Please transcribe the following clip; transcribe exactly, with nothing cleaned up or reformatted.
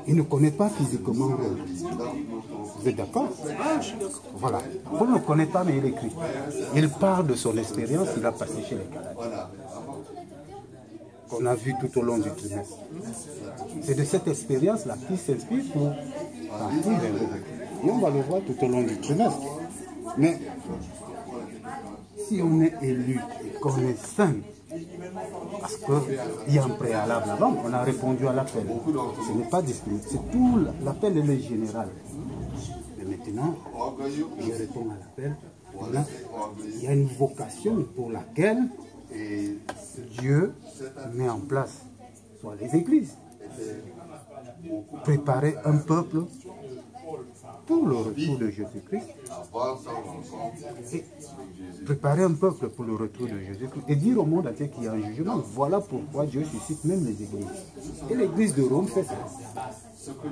Il ne connaît pas physiquement Rome. Vous êtes d'accord? Voilà. Paul ne connaît pas, mais il écrit. Il parle de son expérience qu'il a passée chez les Galates. Qu'on a vu tout au long du trimestre. C'est de cette expérience-là qu'il s'inspire pour partir vers le. Et on va le voir tout au long du trimestre. Mais si on est élu et qu'on est saint, parce qu'il y a un préalable avant, on a répondu à l'appel. Ce n'est pas disponible, c'est tout, l'appel est général. Mais maintenant, je réponds à l'appel. Il y a une vocation pour laquelle Dieu met en place, soit les églises, préparer un peuple pour le retour de Jésus-Christ, préparer un peuple pour le retour de Jésus-Christ, et dire au monde entier qu'il y a un jugement. Voilà pourquoi Dieu suscite même les églises. Et l'église de Rome fait ça.